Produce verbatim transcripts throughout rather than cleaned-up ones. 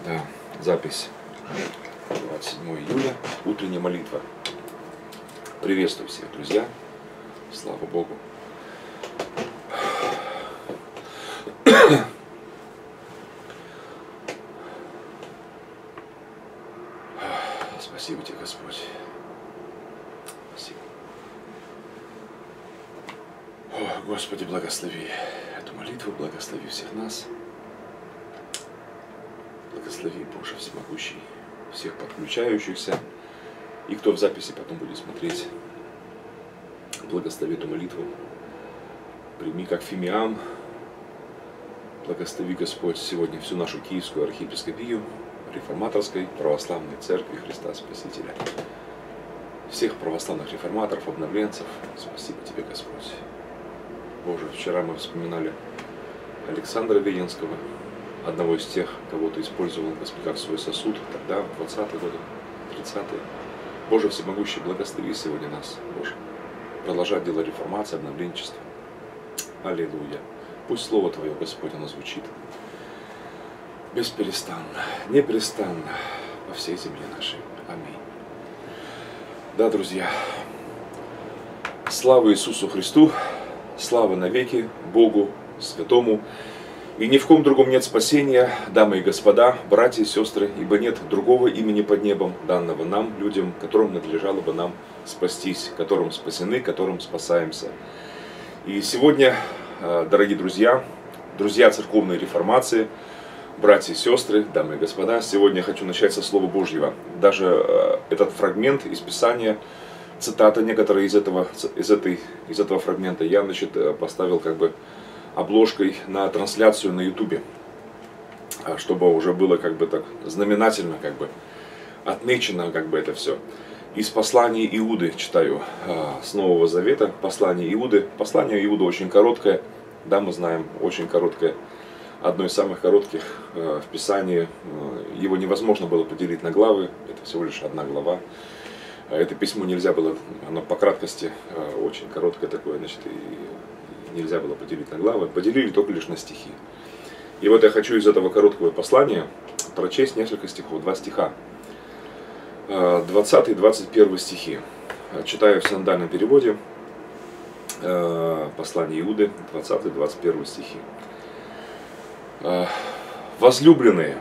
Да, запись двадцать седьмое июля, утренняя молитва. Приветствую всех, друзья. Слава Богу. Спасибо тебе, Господь. Спасибо. О, Господи, благослови эту молитву, благослови всех нас. Благослови, Боже всемогущий, всех подключающихся. И кто в записи потом будет смотреть, благослови эту молитву. Прими как фимиам. Благослови, Господь, сегодня всю нашу Киевскую архиепископию, реформаторской православной церкви Христа Спасителя. Всех православных реформаторов, обновленцев. Спасибо тебе, Господь. Боже, вчера мы вспоминали Александра Веденского, одного из тех, кого ты использовал, Господь, как свой сосуд, тогда, в двадцатые годы, тридцатые. Боже всемогущий, благослови сегодня нас, Боже, продолжать дело реформации, обновленчества. Аллилуйя. Пусть Слово Твое, Господь, оно звучит бесперестанно, непрестанно по всей земле нашей. Аминь. Да, друзья, слава Иисусу Христу, слава навеки Богу Святому. И ни в ком другом нет спасения, дамы и господа, братья и сестры, ибо нет другого имени под небом, данного нам, людям, которым надлежало бы нам спастись, которым спасены, которым спасаемся. И сегодня, дорогие друзья, друзья церковной реформации, братья и сестры, дамы и господа, сегодня я хочу начать со Слова Божьего. Даже этот фрагмент из Писания, цитата некоторые из этого, из этой, из этого фрагмента я, значит, поставил как бы обложкой на трансляцию на ютубе, чтобы уже было как бы так знаменательно, как бы отмечено как бы это все. Из послания Иуды читаю, с Нового Завета, послание Иуды. Послание Иуды очень короткое, да, мы знаем, очень короткое, одно из самых коротких в Писании. Его невозможно было поделить на главы, это всего лишь одна глава. Это письмо нельзя было, оно по краткости очень короткое такое, значит, и нельзя было поделить на главы, поделили только лишь на стихи. И вот я хочу из этого короткого послания прочесть несколько стихов, два стиха. двадцатый и двадцать первый стихи. Читаю в синодальном переводе послание Иуды, двадцатый и двадцать первый стихи. Возлюбленные,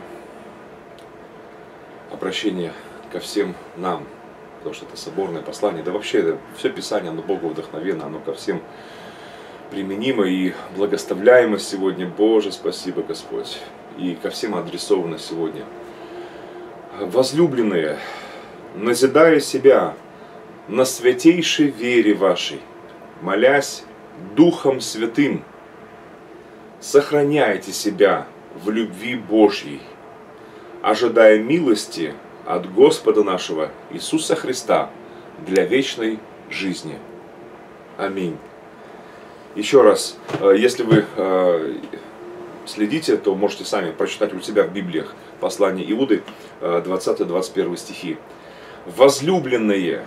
обращение ко всем нам, потому что это соборное послание, да вообще это все Писание, оно Богу вдохновенно, оно ко всем применимо и благословляемо сегодня. Боже, спасибо, Господь. И ко всем адресовано сегодня. Возлюбленные, назидая себя на святейшей вере вашей, молясь Духом Святым, сохраняйте себя в любви Божьей, ожидая милости от Господа нашего Иисуса Христа для вечной жизни. Аминь. Еще раз, если вы следите, то можете сами прочитать у себя в Библиях послание Иуды, двадцатый и двадцать первый стихи. Возлюбленные,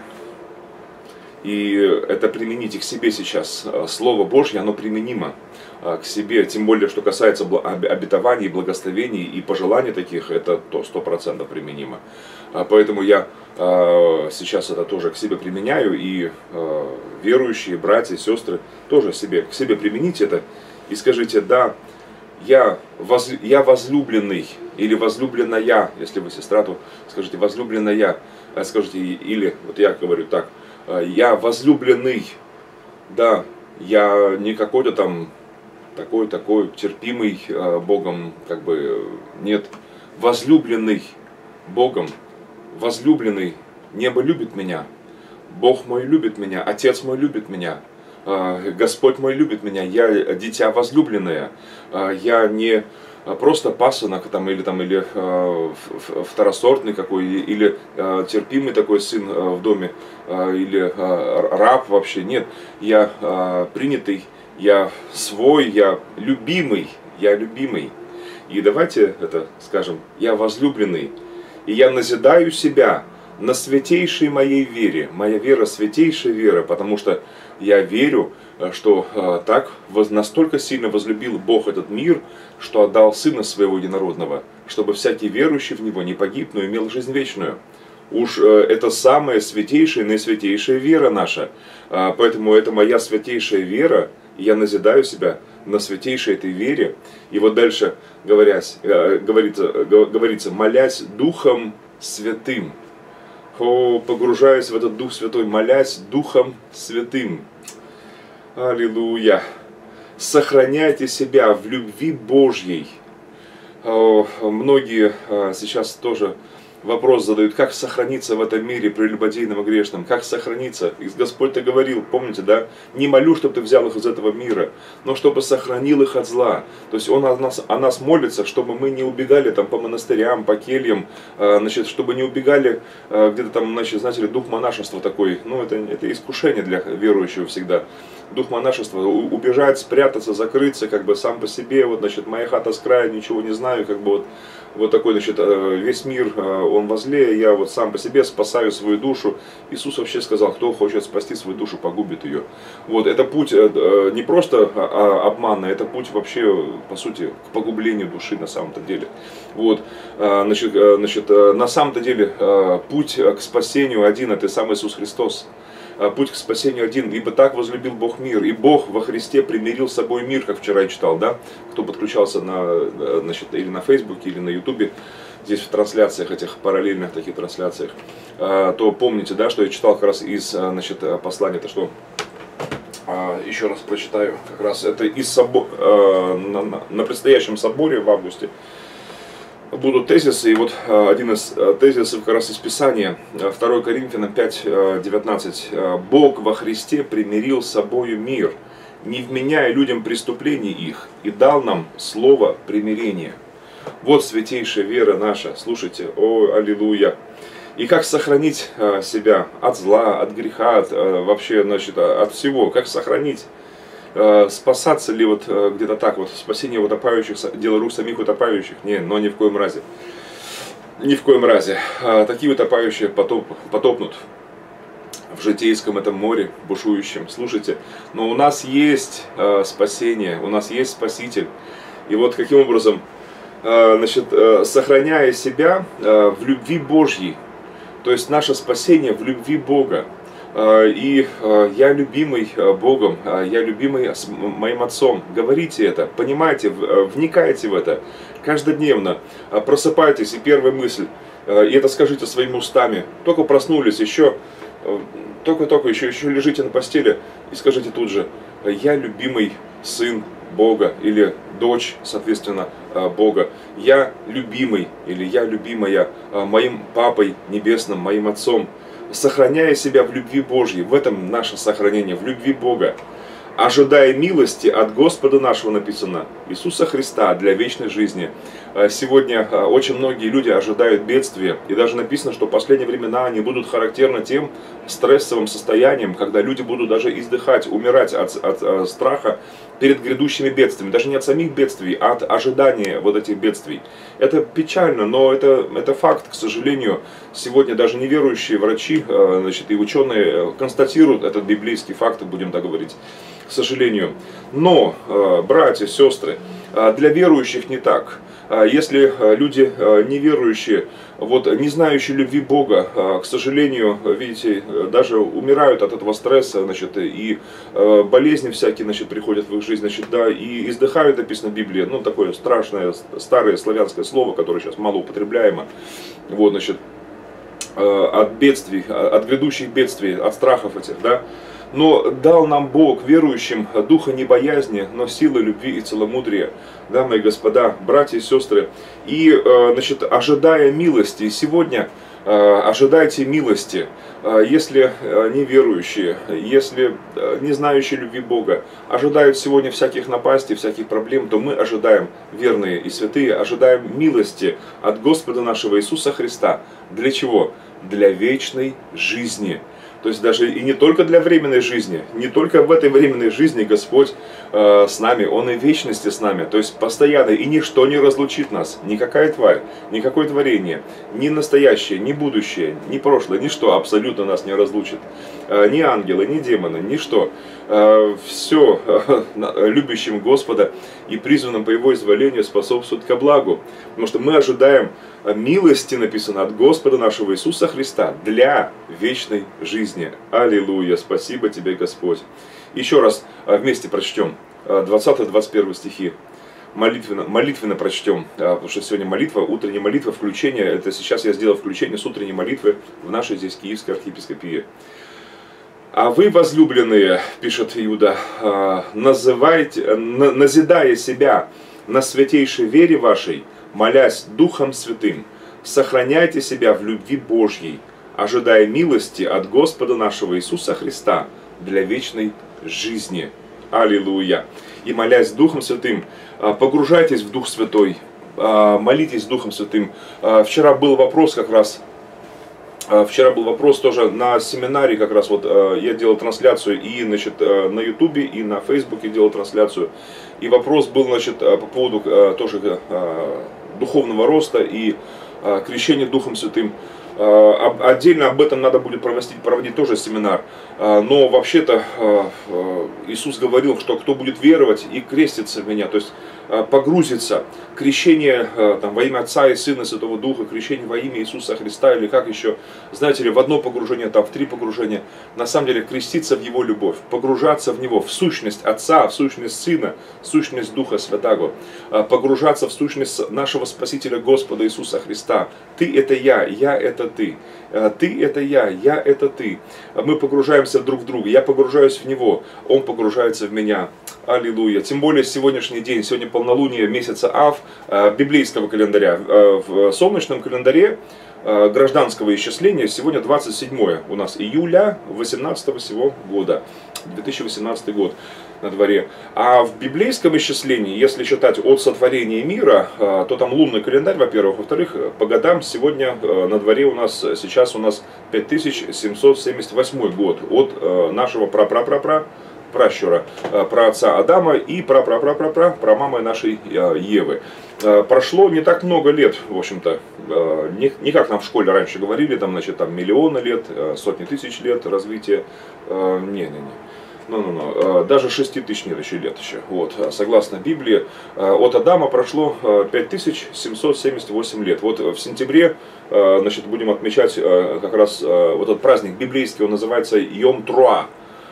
и это примените к себе сейчас, Слово Божье, оно применимо к себе, тем более, что касается обетований, благословений и пожеланий таких, это то сто процентов применимо. Поэтому я сейчас это тоже к себе применяю, и верующие, братья, сестры, тоже себе, к себе примените это и скажите: да, я, воз, я возлюбленный, или возлюбленная, если вы сестра, то скажите возлюбленная, скажите, или, вот я говорю так, я возлюбленный, да, я не какой-то там такой-такой терпимый Богом, как бы, нет, возлюбленный Богом, возлюбленный, небо любит меня, Бог мой любит меня, Отец мой любит меня, Господь мой любит меня, я дитя возлюбленное, я не просто пасынок там, или, там, или второсортный какой, или терпимый такой сын в доме, или раб вообще, нет, я принятый, я свой, я любимый, я любимый. И давайте это скажем: я возлюбленный, и я назидаю себя на святейшей моей вере. Моя вера святейшая вера, потому что я верю, что так настолько сильно возлюбил Бог этот мир, что отдал Сына Своего Единородного, чтобы всякий верующий в Него не погиб, но имел жизнь вечную. Уж это самая святейшая, наисвятейшая вера наша. Поэтому это моя святейшая вера, и я назидаю себя на святейшей этой вере. И вот дальше говорясь, говорится, говорится, молясь Духом Святым. О, погружаясь в этот Дух Святой, молясь Духом Святым. Аллилуйя. Сохраняйте себя в любви Божьей. О, многие сейчас тоже вопрос задают, как сохраниться в этом мире прелюбодейном и грешном, как сохраниться. И Господь-то говорил, помните, да, не молю, чтобы ты взял их из этого мира, но чтобы сохранил их от зла. То есть Он о нас, о нас молится, чтобы мы не убегали там по монастырям, по кельям, значит, чтобы не убегали где-то там, значит, знаете ли, дух монашества такой, ну это, это искушение для верующего всегда. Дух монашества, убежать, спрятаться, закрыться, как бы сам по себе, вот, значит, моя хата с края, ничего не знаю, как бы вот, вот такой, значит, весь мир, он возле, я вот сам по себе спасаю свою душу. Иисус вообще сказал, кто хочет спасти свою душу, погубит ее. Вот, это путь не просто обмана, это путь вообще, по сути, к погублению души на самом-то деле. Вот, значит, значит, на самом-то деле путь к спасению один, это сам Иисус Христос. Путь к спасению один, ибо так возлюбил Бог мир, и Бог во Христе примирил с собой мир, как вчера я читал, да, кто подключался на, значит, или на Фейсбуке, или на Ютубе, здесь в трансляциях, этих параллельных таких трансляциях, то помните, да, что я читал как раз из, значит, послания, то что, еще раз прочитаю, как раз это из собора, на, на, на предстоящем соборе в августе, будут тезисы, и вот один из тезисов как раз из Писания, второе Коринфянам пять девятнадцать. «Бог во Христе примирил с собою мир, не вменяя людям преступлений их, и дал нам слово примирения». Вот святейшая вера наша, слушайте, о, аллилуйя. И как сохранить себя от зла, от греха, от, вообще, значит, от всего, как сохранить? Спасаться ли вот где-то так вот, спасение утопающих, дело рук самих утопающих? Не, но ни в коем разе. Ни в коем разе. Такие утопающие потоп, потопнут в житейском этом море бушующем. Слушайте, но у нас есть спасение, у нас есть Спаситель. И вот каким образом, значит, сохраняя себя в любви Божьей, то есть наше спасение в любви Бога. И я любимый Богом, я любимый моим Отцом. Говорите это, понимайте, вникайте в это каждодневно. Просыпайтесь, и первая мысль, и это скажите своими устами. Только проснулись, еще, только-только еще, еще лежите на постели, и скажите тут же, я любимый сын Бога, или дочь, соответственно, Бога. Я любимый, или я любимая моим Папой Небесным, моим Отцом. Сохраняя себя в любви Божьей, в этом наше сохранение, в любви Бога, ожидая милости от Господа нашего, написано, Иисуса Христа для вечной жизни. Сегодня очень многие люди ожидают бедствия, и даже написано, что в последние времена они будут характерны тем стрессовым состоянием, когда люди будут даже издыхать, умирать от, от страха перед грядущими бедствиями, даже не от самих бедствий, а от ожидания вот этих бедствий. Это печально, но это, это факт, к сожалению. Сегодня даже неверующие врачи, значит, и ученые констатируют этот библейский факт, будем так говорить, к сожалению. Но, братья, сестры, для верующих не так. Если люди неверующие, вот, не знающие любви Бога, к сожалению, видите, даже умирают от этого стресса, значит, и болезни всякие, значит, приходят в их жизнь, значит, да, и издыхают, написано в Библии, ну, такое страшное, старое славянское слово, которое сейчас мало употребляемо, вот, значит, от бедствий, от грядущих бедствий, от страхов этих, да. Но дал нам Бог, верующим, духа не боязни, но силы любви и целомудрия. Да, мои господа, братья и сестры. И, значит, ожидая милости, сегодня ожидайте милости, если неверующие, если не знающие любви Бога, ожидают сегодня всяких напастей, всяких проблем, то мы ожидаем, верные и святые, ожидаем милости от Господа нашего Иисуса Христа. Для чего? Для вечной жизни. То есть даже и не только для временной жизни, не только в этой временной жизни Господь э, с нами, Он и в вечности с нами. То есть постоянно, и ничто не разлучит нас, никакая тварь, никакое творение, ни настоящее, ни будущее, ни прошлое, ничто абсолютно нас не разлучит. Э, ни ангелы, ни демоны, ничто. все любящим Господа и призванным по Его изволению способствует ко благу. Потому что мы ожидаем милости, написано, от Господа нашего Иисуса Христа для вечной жизни. Аллилуйя! Спасибо Тебе, Господь! Еще раз вместе прочтем двадцатый-двадцать первый стихи. Молитвенно, молитвенно прочтем, потому что сегодня молитва, утренняя молитва, включение, это сейчас я сделал включение с утренней молитвы в нашей здесь Киевской архиепископии. А вы, возлюбленные, пишет Иуда, называйте, назидая себя на святейшей вере вашей, молясь Духом Святым, сохраняйте себя в любви Божьей, ожидая милости от Господа нашего Иисуса Христа для вечной жизни. Аллилуйя! И молясь Духом Святым, погружайтесь в Дух Святой, молитесь Духом Святым. Вчера был вопрос как раз, вчера был вопрос тоже на семинаре, как раз вот я делал трансляцию и, значит, на Ютубе, и на Фейсбуке делал трансляцию. И вопрос был, значит, по поводу тоже духовного роста и крещения Духом Святым. Отдельно об этом надо будет проводить, проводить тоже семинар. Но вообще-то Иисус говорил, что кто будет веровать и креститься в Меня, то есть погрузиться, крещение там, во имя Отца и Сына и Святого Духа, крещение во имя Иисуса Христа, или как еще, знаете ли, в одно погружение, там, в три погружения, на самом деле креститься в Его любовь, погружаться в Него, в сущность Отца, в сущность Сына, в сущность Духа Святаго, погружаться в сущность нашего Спасителя Господа Иисуса Христа. Ты это я, я это ты, ты это я, я это ты. Мы погружаемся друг в друга, я погружаюсь в Него, Он погружается в меня. Аллилуйя. Тем более сегодняшний день, сегодня полнолуние месяца Ав, библейского календаря. В солнечном календаре гражданского исчисления сегодня двадцать седьмое у нас июля восемнадцатого сего года, две тысячи восемнадцатый год на дворе. А в библейском исчислении, если считать от сотворения мира, то там лунный календарь, во-первых, во-вторых, по годам сегодня на дворе у нас, сейчас у нас пять тысяч семьсот семьдесят восьмой год от нашего пра-пра-пра-пра пращура, про отца Адама и про про про про про про мамы нашей Евы. Прошло не так много лет, в общем-то, не, не как нам в школе раньше говорили, там, значит, там миллионы лет, сотни тысяч лет развития. Не-не-не. Ну-ну-ну, даже шести тысяч нет еще лет еще. Вот, согласно Библии, от Адама прошло пять тысяч семьсот семьдесят восемь лет. Вот в сентябре, значит, будем отмечать как раз вот этот праздник библейский, он называется Йом-Труа.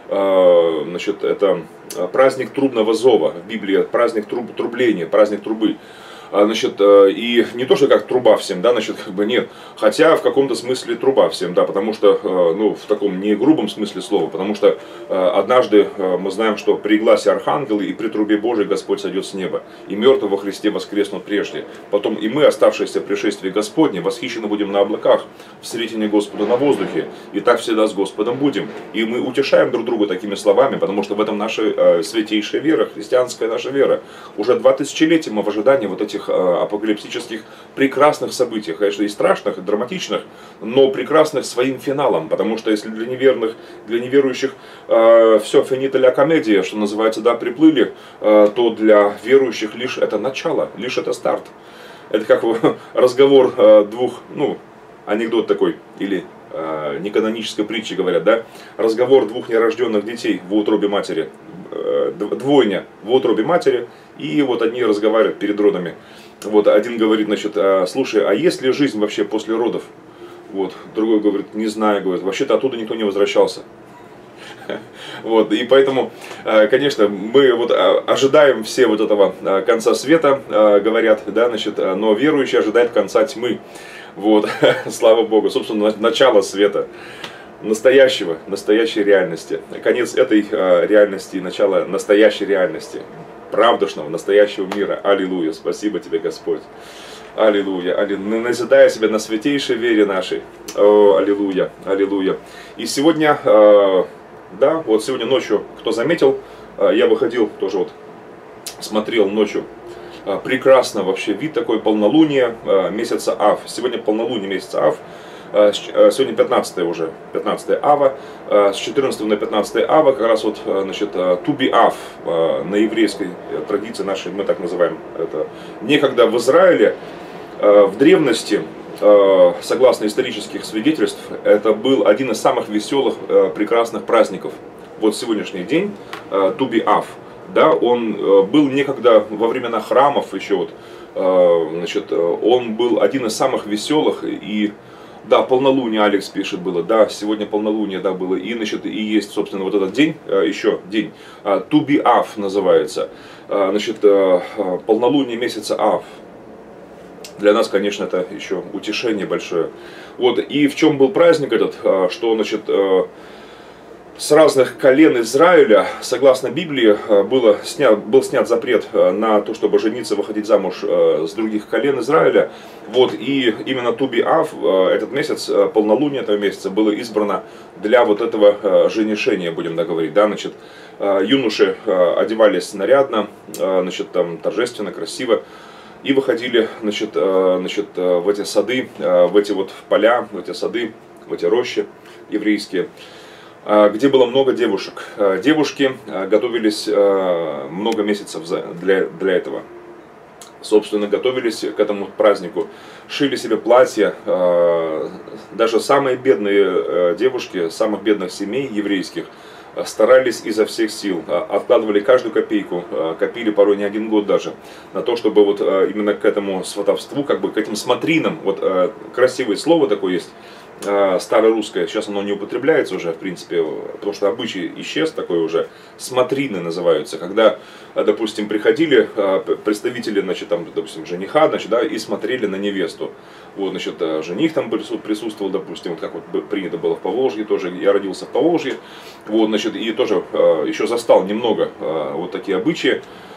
Значит, это праздник трубного зова в Библии, праздник труб, трубления, праздник трубы. Значит, и не то, что как труба всем, да, значит, как бы нет, хотя в каком-то смысле труба всем, да, потому что, ну, в таком не грубом смысле слова, потому что однажды мы знаем, что при гласе архангела и при трубе Божией Господь сойдет с неба, и мертвые во Христе воскреснут прежде. Потом и мы, оставшиеся в пришествии Господне, восхищены будем на облаках, в встретении Господа на воздухе, и так всегда с Господом будем. И мы утешаем друг друга такими словами, потому что в этом наша святейшая вера, христианская наша вера. Уже два тысячелетия мы в ожидании вот этих апокалиптических прекрасных событиях, конечно, и страшных, и драматичных, но прекрасных своим финалом, потому что если для неверных, для неверующих э, все финита ля комедия, что называется, да, приплыли, э, то для верующих лишь это начало, лишь это старт. Это как разговор э, двух, ну, анекдот такой, или э, неканонической притчи говорят, да, разговор двух нерожденных детей в утробе матери, э, двойня в утробе матери, и вот одни разговаривают перед родами. Вот один говорит, значит, слушай, а есть ли жизнь вообще после родов? Вот, другой говорит, не знаю, говорит, вообще-то оттуда никто не возвращался. Вот, и поэтому, конечно, мы вот ожидаем все вот этого конца света, говорят, да, значит, но верующий ожидает конца тьмы. Вот, слава Богу, собственно, начало света. Настоящего, настоящей реальности. Конец этой реальности и начало настоящей реальности. Правдушного, настоящего мира. Аллилуйя. Спасибо Тебе, Господь. Аллилуйя. Аллилуйя. Назидая себя на святейшей вере нашей. О, аллилуйя. Аллилуйя. И сегодня, э, да, вот сегодня ночью, кто заметил, э, я выходил, тоже вот смотрел ночью. Э, прекрасно вообще вид такой, полнолуние э, месяца Ав. Сегодня полнолуние месяца Ав. Сегодня пятнадцатое уже, пятнадцатое ава, с четырнадцатого на пятнадцатое ава, как раз вот, значит, туби ав, на еврейской традиции нашей, мы так называем это. Некогда в Израиле, в древности, согласно исторических свидетельств, это был один из самых веселых, прекрасных праздников в вот сегодняшний день, Туби-Ав, да, он был некогда во времена храмов еще вот, значит, он был один из самых веселых, и да, полнолуние, Алекс пишет, было, да, сегодня полнолуние, да, было, и, значит, и есть, собственно, вот этот день, еще день, Туби-Ав называется, значит, полнолуние месяца Ав. Для нас, конечно, это еще утешение большое. Вот, и в чем был праздник этот, что, значит, с разных колен Израиля, согласно Библии, было снят, был снят запрет на то, чтобы жениться, выходить замуж с других колен Израиля. Вот, и именно Туби-Ав, этот месяц, полнолуние этого месяца, было избрано для вот этого женишения, будем так говорить. Да? Значит, юноши одевались нарядно, значит, там, торжественно, красиво. И выходили, значит, значит, в эти сады, в эти вот поля, в эти сады, в эти рощи еврейские, где было много девушек. Девушки готовились много месяцев для, для этого. Собственно, готовились к этому празднику, шили себе платья. Даже самые бедные девушки, самых бедных семей еврейских, старались изо всех сил, откладывали каждую копейку, копили порой не один год даже, на то, чтобы вот именно к этому сватовству, как бы к этим смотринам, вот красивое слово такое есть, старорусское, сейчас оно не употребляется уже, в принципе, потому что обычай исчез, такой уже, смотрины называются, когда, допустим, приходили представители, значит, там, допустим, жениха, значит, да, и смотрели на невесту. Вот, значит, жених там присутствовал, допустим, вот как вот принято было в Поволжье тоже, я родился в Поволжье, вот, значит, и тоже еще застал немного вот такие обычаи.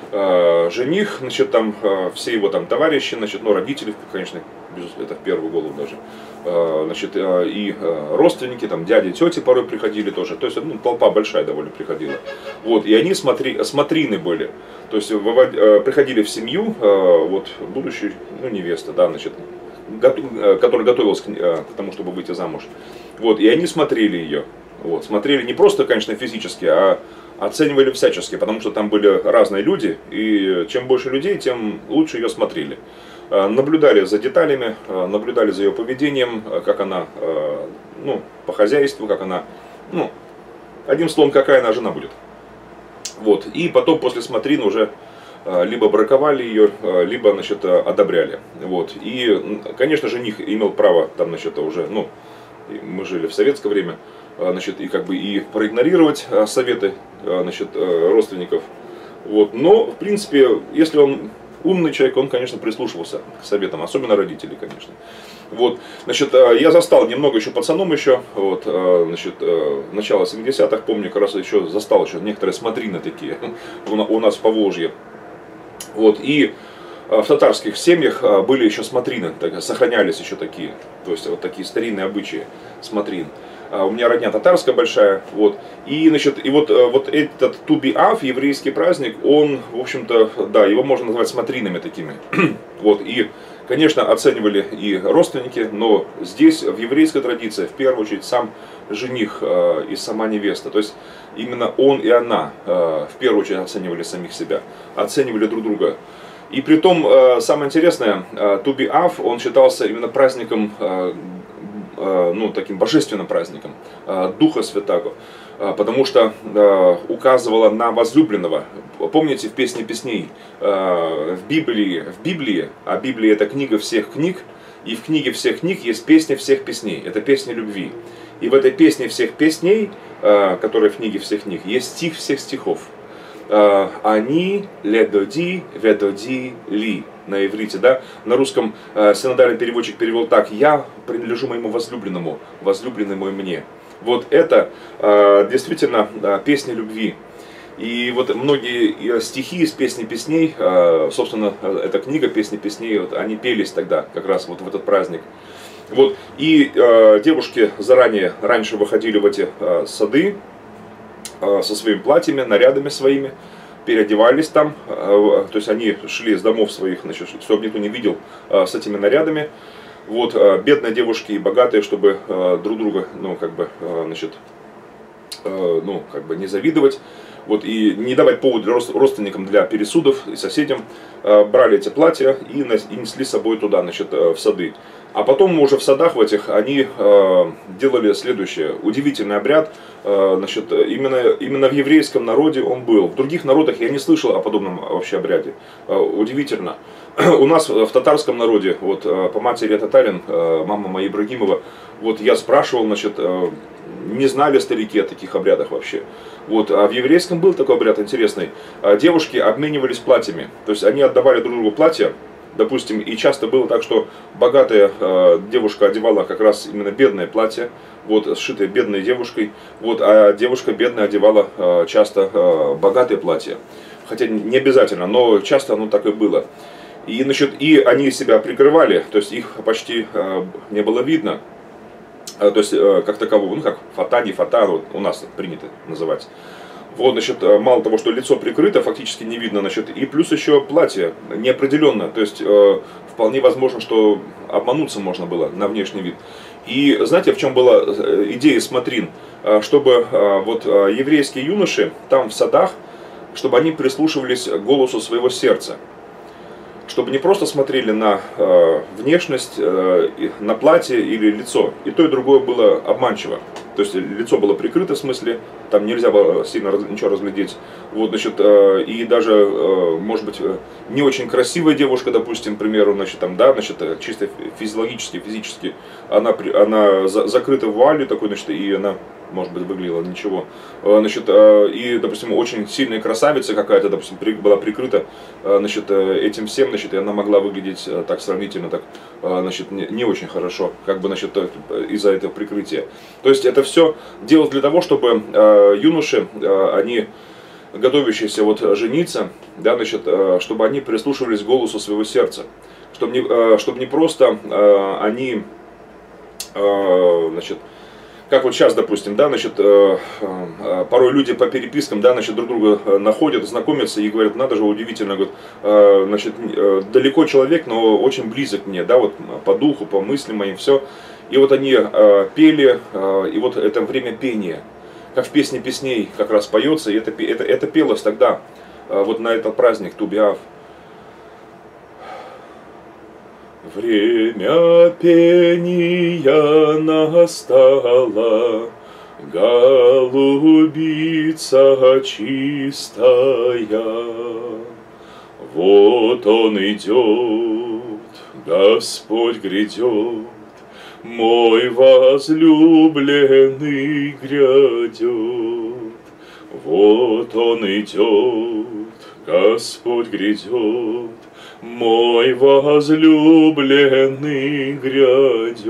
Жених, значит, там все его там товарищи, значит, ну, родители, конечно, это в первую голову даже, значит, и родственники, там, дяди, тети порой приходили тоже, то есть, ну, толпа большая довольно приходила, вот, и они смотри, смотрины были, то есть, вывод, приходили в семью, вот, будущая, ну, невеста, да, значит, которая готовилась к, к тому, чтобы выйти замуж, вот, и они смотрели ее, вот, смотрели не просто, конечно, физически, а оценивали всячески, потому что там были разные люди, и чем больше людей, тем лучше ее смотрели. Наблюдали за деталями, наблюдали за ее поведением, как она, ну, по хозяйству, как она, ну, одним словом, какая она жена будет. Вот, и потом после смотрин уже либо браковали ее, либо, значит, одобряли. Вот, и, конечно, жених имел право, там, значит, уже, ну, мы жили в советское время, значит, и как бы и проигнорировать советы, значит, родственников. Вот. Но, в принципе, если он умный человек, он, конечно, прислушивался к советам, особенно родителей, конечно. Вот. Значит, я застал немного еще пацаном еще, вот, значит, начало семидесятых, помню, как раз еще застал еще некоторые смотрины такие у нас в Поволжье. Вот. И в татарских семьях были еще смотрины, сохранялись еще такие, то есть вот такие старинные обычаи смотрин. У меня родня татарская большая, вот, и, значит, и вот, вот этот Туби-Ав, еврейский праздник, он, в общем-то, да, его можно назвать смотринами такими, вот, и, конечно, оценивали и родственники, но здесь, в еврейской традиции, в первую очередь, сам жених и сама невеста, то есть, именно он и она, в первую очередь, оценивали самих себя, оценивали друг друга. И при том, самое интересное, Туби-Ав, он считался именно праздником, ну, таким божественным праздником Духа Святаго, потому что указывало на возлюбленного. Помните в Песне песней, в Библии, в Библии, а Библия это книга всех книг, и в книге всех книг есть песня всех песней, это песня любви. И в этой песне всех песней, которая в книге всех книг, есть стих всех стихов. Они, ледоди, ведоди, ли. На иврите, да, на русском э, синодальный переводчик перевел так: я принадлежу моему возлюбленному, возлюбленный мой мне. Вот это э, действительно э, песня любви. И вот многие стихи из Песни песней, э, собственно, эта книга Песни песней, вот, они пелись тогда, как раз вот в этот праздник. Вот, и э, девушки заранее, раньше выходили в эти э, сады э, со своими платьями, нарядами своими, переодевались там, то есть они шли из домов своих, значит, чтобы никто не видел, с этими нарядами. Вот, бедные девушки и богатые, чтобы друг друга, ну, как бы, значит, ну, как бы не завидовать. Вот, и не давать повод для родственникам для пересудов и соседям, брали эти платья и несли с собой туда, значит, в сады. А потом уже в садах в этих они э, делали следующее. Удивительный обряд. Э, значит, именно, именно в еврейском народе он был. В других народах я не слышал о подобном вообще обряде. Э, удивительно. У нас в татарском народе, вот по матери я татарин, э, мама моя Ибрагимова, вот я спрашивал, значит, э, не знали старики о таких обрядах вообще. Вот, а в еврейском был такой обряд интересный. Девушки обменивались платьями. То есть они отдавали друг другу платья. Допустим, и часто было так, что богатая э, девушка одевала как раз именно бедное платье, вот, сшитое бедной девушкой, вот, а девушка бедная одевала э, часто э, богатое платье. Хотя не обязательно, но часто оно так и было. И, значит, и они себя прикрывали, то есть их почти э, не было видно. Э, то есть, э, как такового, ну как фата, не фата, вот, у нас принято называть. Вот, значит, мало того, что лицо прикрыто, фактически не видно, значит, и плюс еще платье неопределенно, то есть э, вполне возможно, что обмануться можно было на внешний вид. И знаете, в чем была идея смотрин? Чтобы э, вот еврейские юноши там в садах, чтобы они прислушивались к голосу своего сердца. Чтобы не просто смотрели на э, внешность, э, на платье или лицо. И то, и другое было обманчиво. То есть лицо было прикрыто, в смысле, там нельзя было сильно раз, ничего разглядеть. Вот, значит, э, и даже, э, может быть, не очень красивая девушка, допустим, к примеру, значит, там, да, значит, чисто физиологически, физически, она, она за, закрыта вуалью такой, значит, и она, может быть, выглядела ничего. Значит, и, допустим, очень сильная красавица какая-то, допустим, была прикрыта, значит, этим всем, значит, и она могла выглядеть так сравнительно, так, значит, не, не очень хорошо, как бы, значит, из-за этого прикрытия. То есть это все делалось для того, чтобы юноши, они, готовящиеся вот жениться, да, значит, чтобы они прислушивались к голосу своего сердца, чтобы не, чтобы не просто они, значит, как вот сейчас, допустим, да, значит, э, э, порой люди по перепискам, да, значит, друг друга находят, знакомятся и говорят, надо же, удивительно, говорят, э, значит, э, далеко человек, но очень близок мне, да, вот по духу, по мыслям моим, все. И вот они э, пели, э, и вот это время пения, как в песне песней как раз поется, и это, это, это пелось тогда, э, вот на этот праздник Ту-Б'Ав. Время пения настало, голубица чистая. Вот он идет, Господь грядет, мой возлюбленный грядет. Вот он идет, Господь грядет, мой возлюбленный грядет.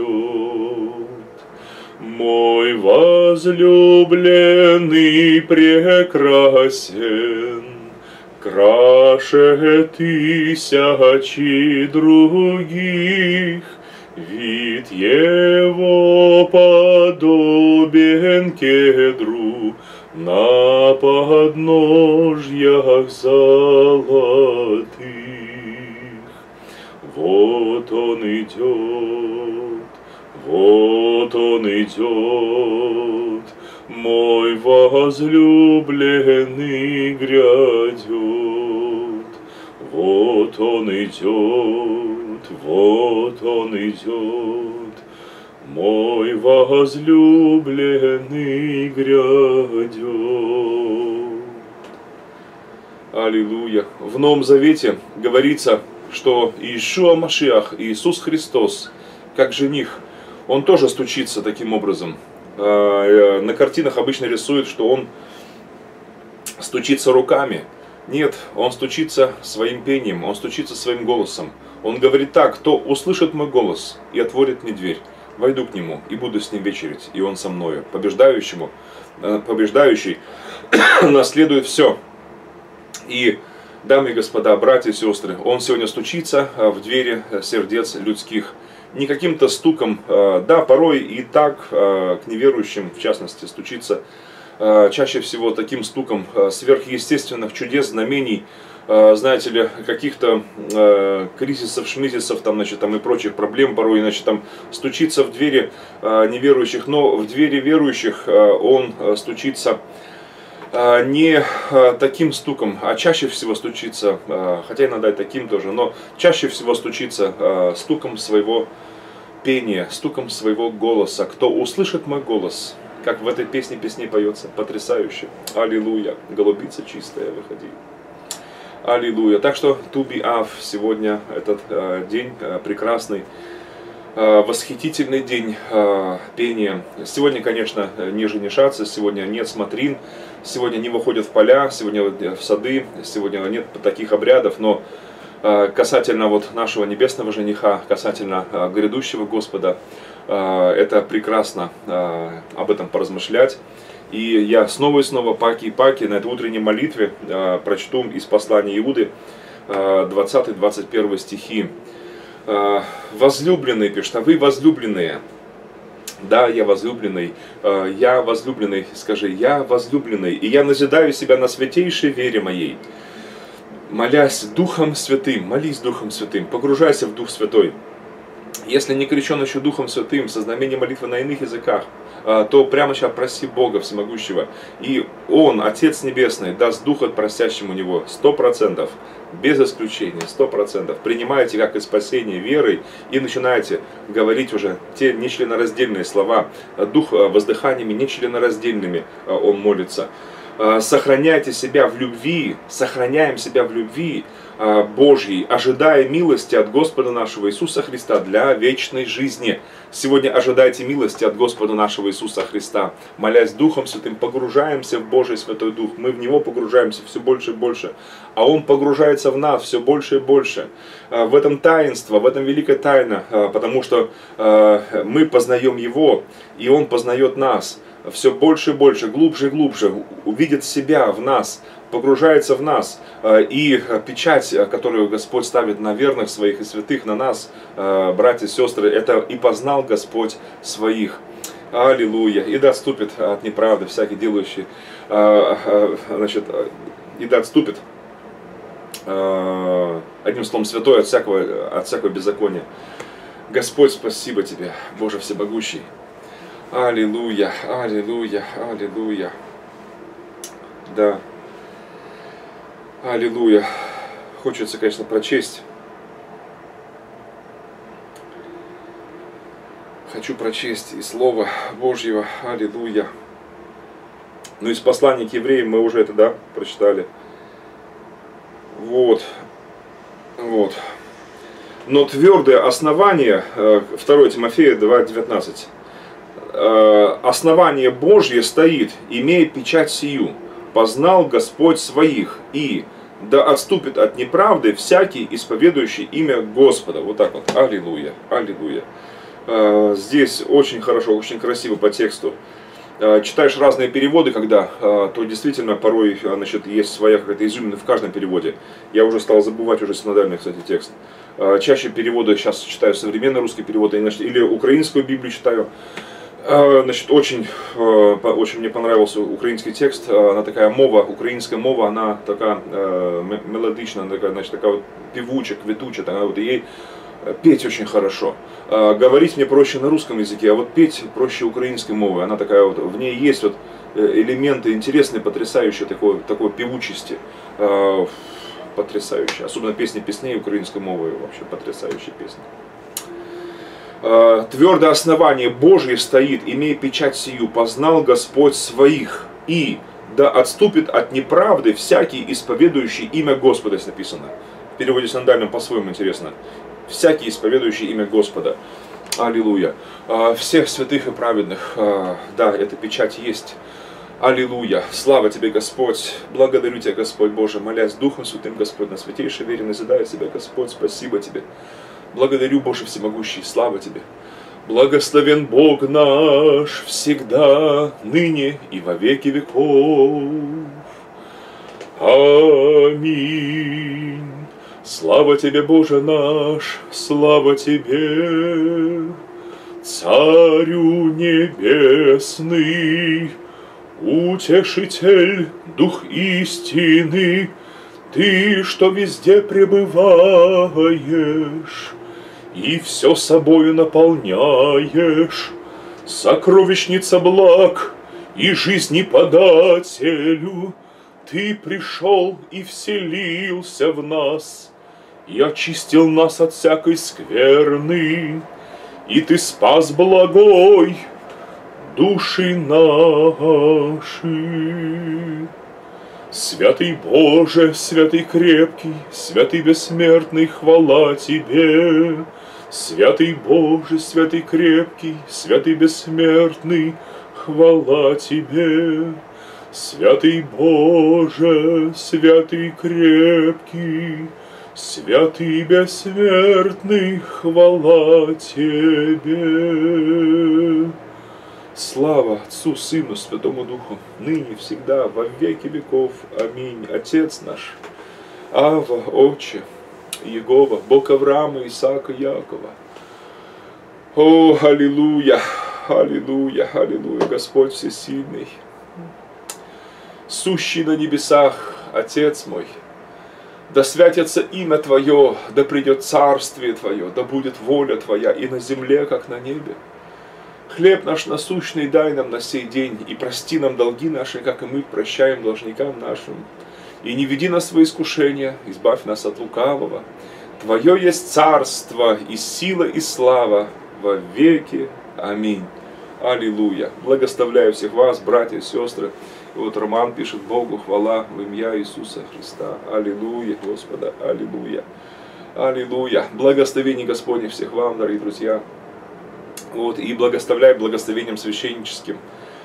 Мой возлюбленный прекрасен, краше тысячи других. Вид его подобен кедру на подножьях золотых. Вот он идет, вот он идет, мой возлюбленный грядет. Вот он идет, вот он идет, мой возлюбленный грядет. Аллилуйя. В Новом Завете говорится, что Иешуа Машиах, Иисус Христос, как жених, он тоже стучится таким образом. На картинах обычно рисуют, что он стучится руками. Нет, он стучится своим пением, он стучится своим голосом. Он говорит так: кто услышит мой голос и отворит мне дверь, войду к нему и буду с ним вечерить, и он со мною. Побеждающему, побеждающий наследует все. И, дамы и господа, братья и сестры, он сегодня стучится в двери сердец людских. Не каким-то стуком, да, порой и так к неверующим, в частности, стучится чаще всего таким стуком сверхъестественных чудес, знамений, знаете ли, каких-то кризисов, шмизисов, там, значит, там и прочих проблем порой, значит, там стучится в двери неверующих, но в двери верующих он стучится не таким стуком, а чаще всего стучится, хотя иногда и таким тоже, но чаще всего стучится стуком своего пения, стуком своего голоса. Кто услышит мой голос, как в этой песне песни поется, потрясающе. Аллилуйя, голубица чистая, выходи. Аллилуйя. Так что Туби Ав, сегодня этот день прекрасный, восхитительный день э, пения. Сегодня, конечно, не женишатся, сегодня нет смотрин, сегодня не выходят в поля, сегодня в сады, сегодня нет таких обрядов, но э, касательно вот нашего небесного жениха, касательно э, грядущего Господа, э, это прекрасно э, об этом поразмышлять. И я снова и снова паки и паки на этой утренней молитве э, прочту из послания Иуды э, двадцатый двадцать первый стихи. Возлюбленные, пишет, а вы возлюбленные. Да, я возлюбленный, я возлюбленный, скажи, я возлюбленный, и я назидаю себя на святейшей вере моей. Молясь Духом Святым, молись Духом Святым, погружайся в Дух Святой. Если не крещен еще Духом Святым, со знамением молитвы на иных языках, то прямо сейчас проси Бога Всемогущего. И Он, Отец Небесный, даст Духа просящему Него сто процентов, без исключения, сто процентов. Принимайте как и спасение верой и начинаете говорить уже те нечленораздельные слова. Дух воздыханиями нечленораздельными Он молится. Сохраняйте себя в любви, сохраняем себя в любви Божьей, ожидая милости от Господа нашего Иисуса Христа для вечной жизни. Сегодня ожидайте милости от Господа нашего Иисуса Христа. Молясь Духом Святым, погружаемся в Божий Святой Дух. Мы в Него погружаемся все больше и больше. А Он погружается в нас все больше и больше. В этом таинство, в этом великая тайна, потому что мы познаем Его, и Он познает нас. Все больше и больше, глубже и глубже, увидит себя в нас, погружается в нас. И печать, которую Господь ставит на верных своих и святых, на нас, братья и сестры, это «и познал Господь своих». Аллилуйя. И да отступит от неправды всякий делающий, значит, и да отступит, одним словом, святой от всякого, от всякого беззакония. Господь, спасибо Тебе, Боже Всемогущий. Аллилуйя, аллилуйя, аллилуйя. Да. Аллилуйя. Хочется, конечно, прочесть. Хочу прочесть и Слово Божьего. Аллилуйя. Ну, из послания к евреям мы уже это, да, прочитали. Вот. Вот. Но твердое основание, второе Тимофея два девятнадцать. Основание Божье стоит, имея печать сию. Познал Господь своих, и да отступит от неправды всякий, исповедующий имя Господа. Вот так вот. Аллилуйя, аллилуйя. Здесь очень хорошо, очень красиво по тексту. Читаешь разные переводы, когда, то действительно порой, значит, есть своя какая-то изюмина в каждом переводе. Я уже стал забывать уже синодальный, кстати, текст. Чаще переводы, сейчас читаю современный русский перевод, или украинскую Библию читаю. Значит, очень, очень мне понравился украинский текст. Она такая мова, украинская мова, она такая мелодичная, такая, значит, такая вот певучая, квитучая, такая вот, и ей петь очень хорошо. Говорить мне проще на русском языке, а вот петь проще украинской мовой. Она такая вот, в ней есть вот элементы интересные, потрясающие такой, такой певучести. Потрясающие. Особенно песни песней украинской мовы, вообще потрясающие песни. Твердое основание Божье стоит, имея печать сию, познал Господь своих, и да отступит от неправды всякий, исповедующий имя Господа, здесь написано. В переводе синодальном по-своему интересно. Всякий, исповедующий имя Господа. Аллилуйя. Всех святых и праведных, да, эта печать есть. Аллилуйя. Слава Тебе, Господь. Благодарю Тебя, Господь Боже, молясь Духом Святым, Господь, на святейшей вере, назидая Тебя, Господь, спасибо Тебе. Благодарю, Боже Всемогущий, слава Тебе. Благословен Бог наш всегда, ныне и во веки веков. Аминь. Слава Тебе, Боже наш, слава Тебе, Царю Небесный, Утешитель, Дух истины, Ты, что везде пребываешь, и все собою наполняешь, сокровищница благ и жизни подателю, Ты пришел и вселился в нас, и очистил нас от всякой скверны, и Ты спас благой души наши. Святый Боже, святый крепкий, святый бессмертный, хвала Тебе. Святый Боже, святый крепкий, святый бессмертный, хвала Тебе. Святый Боже, святый крепкий, святый бессмертный, хвала Тебе. Слава Отцу, Сыну, Святому Духу, ныне и всегда, во веки веков. Аминь. Отец наш, Ава, Отче, Иегова, Бог Авраама, Исаака, Якова. О, аллилуйя, аллилуйя, аллилуйя, Господь Всесильный, сущий на небесах, Отец мой, да святится имя Твое, да придет царствие Твое, да будет воля Твоя и на земле, как на небе. Хлеб наш насущный дай нам на сей день, и прости нам долги наши, как и мы прощаем должникам нашим. И не веди нас во искушение, избавь нас от лукавого. Твое есть царство, и сила, и слава во веки. Аминь. Аллилуйя. Благословляю всех вас, братья и сестры. И вот Роман пишет: Богу хвала в имя Иисуса Христа. Аллилуйя, Господа, аллилуйя. Аллилуйя. Благословение Господне всех вам, дорогие друзья. Вот, и благословляй благословением священническим.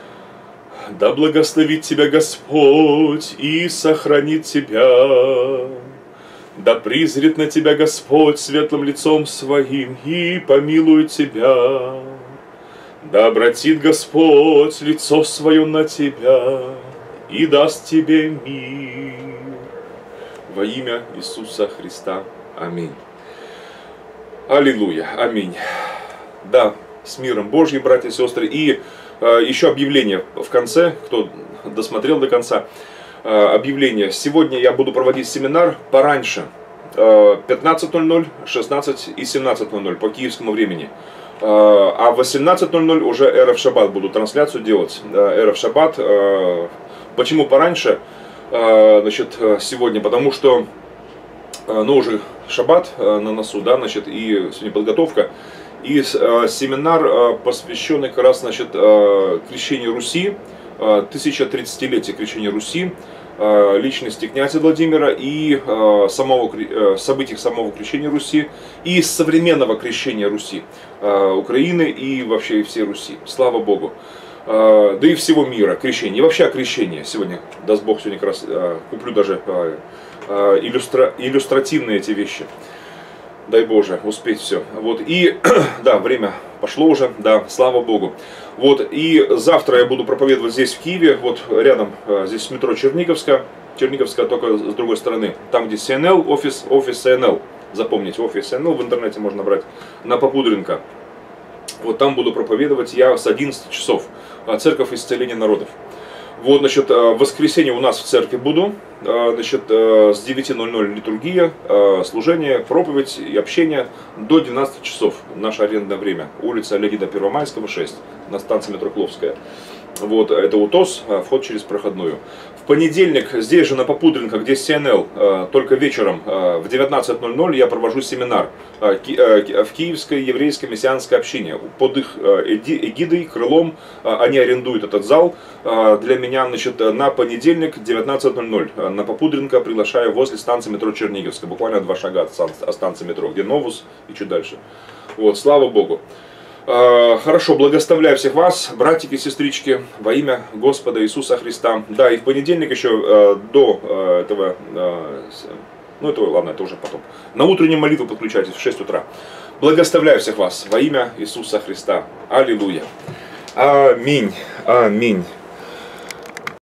Да благословит тебя Господь и сохранит тебя. Да призрит на тебя Господь светлым лицом своим и помилует тебя. Да обратит Господь лицо свое на тебя и даст тебе мир. Во имя Иисуса Христа. Аминь. Аллилуйя. Аминь. Да, с миром Божьим, братья и сестры. И э, еще объявление в конце, кто досмотрел до конца. Э, объявление. Сегодня я буду проводить семинар пораньше. Э, пятнадцать ноль ноль, шестнадцать и семнадцать ноль ноль по киевскому времени. Э, а в восемнадцать ноль ноль уже Эрев Шаббат буду трансляцию делать. Э, Эрев Шаббат. Э, почему пораньше? Э, значит, сегодня, потому что э, ну, уже Шаббат э, на носу, да, значит, и сегодня подготовка. И э, семинар, э, посвященный как раз, значит, э, крещению Руси, э, тысячетридцатилетие крещения Руси, э, личности князя Владимира и э, самого, э, событий самого крещения Руси, и современного крещения Руси, э, Украины и вообще всей Руси. Слава Богу. Э, да и всего мира крещение. И вообще крещение. Сегодня, даст Бог, сегодня как раз э, куплю даже э, э, иллюстра, иллюстративные эти вещи. Дай Боже, успеть все. Вот, и, да, время пошло уже, да, слава Богу. Вот, и завтра я буду проповедовать здесь, в Киеве, вот рядом, здесь метро Черниговская, Черниговская только с другой стороны, там, где си эн эл, офис, офис си эн эл, запомните, офис си эн эл в интернете можно брать, на Попудренко. Вот там буду проповедовать я с одиннадцати часов, Церковь Исцеления Народов. Вот, значит, в воскресенье у нас в церкви буду, значит, с девяти ноль ноль литургия, служение, проповедь и общение до двенадцати часов, наше арендное время, улица Леонида Первомайского, шесть, на станции метро Кловская. Вот, это УТОС, вход через проходную. В понедельник здесь же на Попудренко, где си эн эл, только вечером в девятнадцать ноль ноль я провожу семинар в Киевской еврейской мессианской общине. Под их эгидой, крылом они арендуют этот зал. Для меня, значит, на понедельник девятнадцать ноль ноль на Попудренко приглашаю возле станции метро Черниговская. Буквально два шага от станции метро, где Новус и чуть дальше. Вот, слава Богу. Хорошо, благословляю всех вас, братики и сестрички, во имя Господа Иисуса Христа. Да, и в понедельник еще до этого, ну это ладно, это уже потом, на утреннюю молитву подключайтесь в шесть утра. Благословляю всех вас во имя Иисуса Христа. Аллилуйя. Аминь. Аминь.